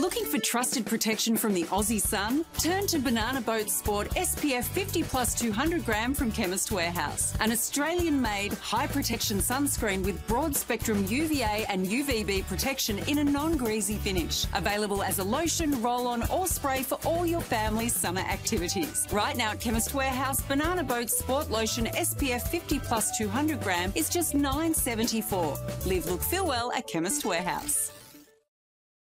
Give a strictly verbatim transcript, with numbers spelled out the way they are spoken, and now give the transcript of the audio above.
Looking for trusted protection from the Aussie sun? Turn to Banana Boat Sport S P F fifty plus two hundred gram from Chemist Warehouse. An Australian-made, high-protection sunscreen with broad-spectrum U V A and U V B protection in a non-greasy finish. Available as a lotion, roll-on or spray for all your family's summer activities. Right now at Chemist Warehouse, Banana Boat Sport Lotion S P F fifty plus two hundred gram is just nine dollars seventy-four. Live, look, feel well at Chemist Warehouse.